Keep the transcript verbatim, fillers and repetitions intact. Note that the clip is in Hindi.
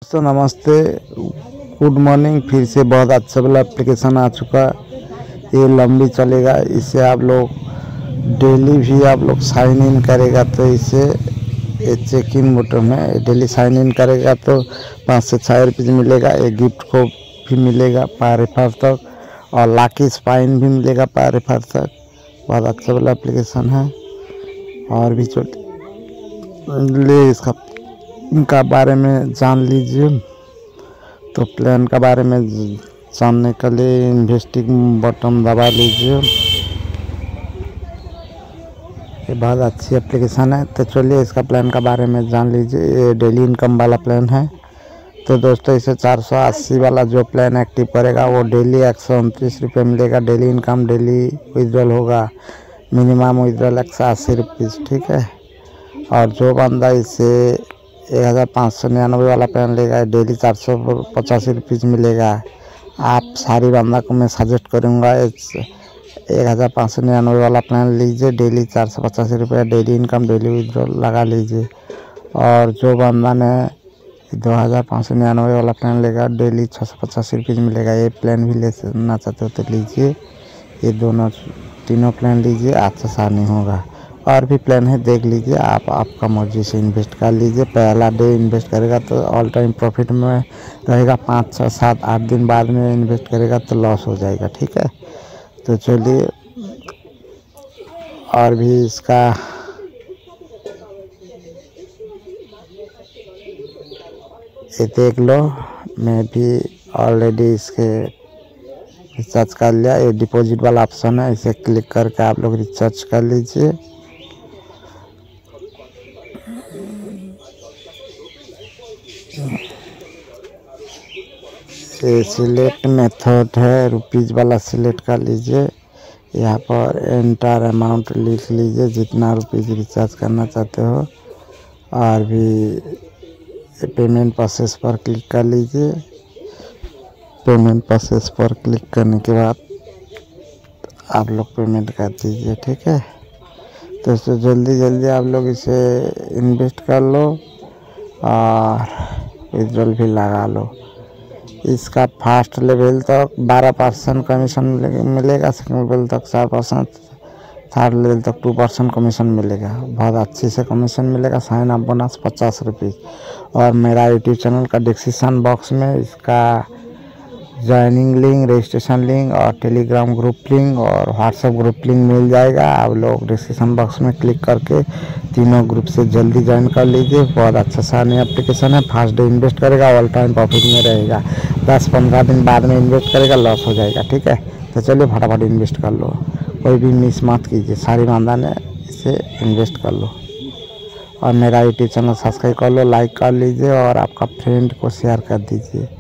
दोस्तों नमस्ते, गुड मॉर्निंग। फिर से बहुत अच्छा वाला एप्लीकेशन आ चुका। ये लंबी चलेगा, इसे आप लोग डेली भी आप लोग साइन इन करेगा तो इसे ये चेक इन बटन में डेली साइन इन करेगा तो पाँच से छः रुपये मिलेगा। एक गिफ्ट को भी मिलेगा पर रेफर तक और लाकी स्पाइन भी मिलेगा पर रेफर तक। बहुत अच्छा वाला एप्लीकेशन है। और भी छोटे ले इसका इनका बारे में जान लीजिए। तो प्लान का बारे में जानने के लिए इन्वेस्टिंग बटन दबा लीजिए। ये बहुत अच्छी एप्लीकेशन है। तो चलिए इसका प्लान का बारे में जान लीजिए। ये डेली इनकम वाला प्लान है। तो दोस्तों इसे चार सौ अस्सी वाला जो प्लान एक्टिव करेगा वो डेली एक सौ उनतीस रुपये मिलेगा। डेली इनकम डेली विड्रॉल होगा। मिनिमम विड्रॉल एक सौ अस्सी रुपीज़, ठीक है। और जो बंदा इसे एक हज़ार पाँच सौ निन्यानवे वाला प्लान लेगा डेली चार सौ पचासी रुपीज़ मिलेगा। आप सारी बंदा को मैं सजेस्ट करूँगा एक हज़ार पाँच सौ निन्यानवे वाला प्लान लीजिए। डेली चार सौ पचासी रुपये डेली इनकम डेली विड्रॉल लगा लीजिए। और जो बंदा ने दो हज़ार पाँच सौ निन्यानवे वाला प्लान लेगा डेली छः सौ पचासी रुपीज़ मिलेगा। ये प्लान भी लेना चाहते हो तो लीजिए। ये दोनों तीनों प्लान लीजिए, अच्छा सा नहीं होगा। और भी प्लान है, देख लीजिए। आप आपका मर्जी से इन्वेस्ट कर लीजिए। पहला डे इन्वेस्ट करेगा तो ऑल टाइम प्रॉफिट में रहेगा। पाँच छः सात आठ दिन बाद में इन्वेस्ट करेगा तो लॉस हो जाएगा, ठीक है। तो चलिए और भी इसका ये देख लो। मैं भी ऑलरेडी इसके रिचार्ज कर लिया। ये डिपॉजिट वाला ऑप्शन है, इसे क्लिक करके आप लोग रिचार्ज कर लीजिए। ये सिलेक्ट मेथड है, रुपीज़ वाला सिलेक्ट कर लीजिए। यहाँ पर एंटर अमाउंट लिख लीजिए जितना रुपीज़ रिचार्ज करना चाहते हो। और भी पेमेंट प्रोसेस पर क्लिक कर लीजिए। पेमेंट प्रोसेस पर क्लिक करने के बाद आप लोग पेमेंट कर दीजिए, ठीक है। तो इससे जल्दी जल्दी आप लोग इसे इन्वेस्ट कर लो और विड्रॉल भी लगा लो। इसका फर्स्ट लेवल तक बारह परसेंट कमीशन मिलेगा। सेकंड लेवल तक चार परसेंट, थर्ड लेवल तक टू परसेंट कमीशन मिलेगा। बहुत अच्छी से कमीशन मिलेगा। साइन अप बोनस पचास रुपये। और मेरा यूट्यूब चैनल का डिस्क्रिप्शन बॉक्स में इसका ज्वाइनिंग लिंक, रजिस्ट्रेशन लिंक और टेलीग्राम ग्रुप लिंक और व्हाट्सएप ग्रुप लिंक मिल जाएगा। आप लोग डिस्क्रिप्शन बॉक्स में क्लिक करके तीनों ग्रुप से जल्दी ज्वाइन कर लीजिए। बहुत अच्छा सा नया एप्लीकेशन है। फर्स्ट डे इन्वेस्ट करेगा, ऑल टाइम प्रॉफिट में रहेगा। दस पंद्रह दिन बाद में इन्वेस्ट करेगा, लॉस हो जाएगा, ठीक है। तो चलिए फटाफट इन्वेस्ट कर लो, कोई भी मिस मत कीजिए। सारी बंदा ने इसे इन्वेस्ट कर लो। और मेरा यूट्यूब चैनल सब्सक्राइब कर लो, लाइक कर लीजिए और आपका फ्रेंड को शेयर कर दीजिए।